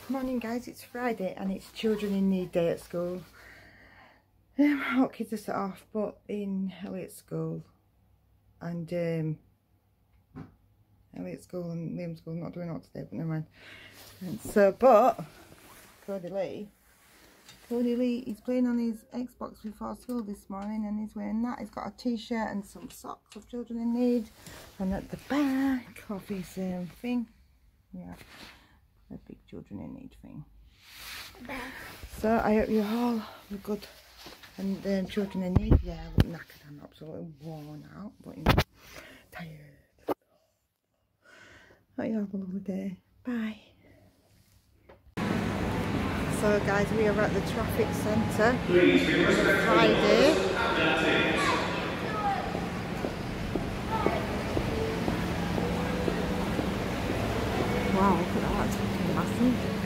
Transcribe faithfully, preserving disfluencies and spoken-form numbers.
Morning guys, it's Friday and it's Children in Need Day at school. Um, all kids are set off but in Elliot's school and um, Elliot's school and Liam's school not doing out today, but never mind. And so, but Cody Lee, Cody Lee is playing on his Xbox before school this morning and he's wearing that. He's got a t-shirt and some socks of Children in Need, and at the back of his um, thing, yeah, a big Children in Need thing. So I hope you all were good. And um, Children in Need, yeah, I look knackered, I'm absolutely worn out, but you know, tired. Hope you have a lovely day. Bye. So guys, we are at the Trafford Centre on Friday. Wow, look at that, that's fucking massive.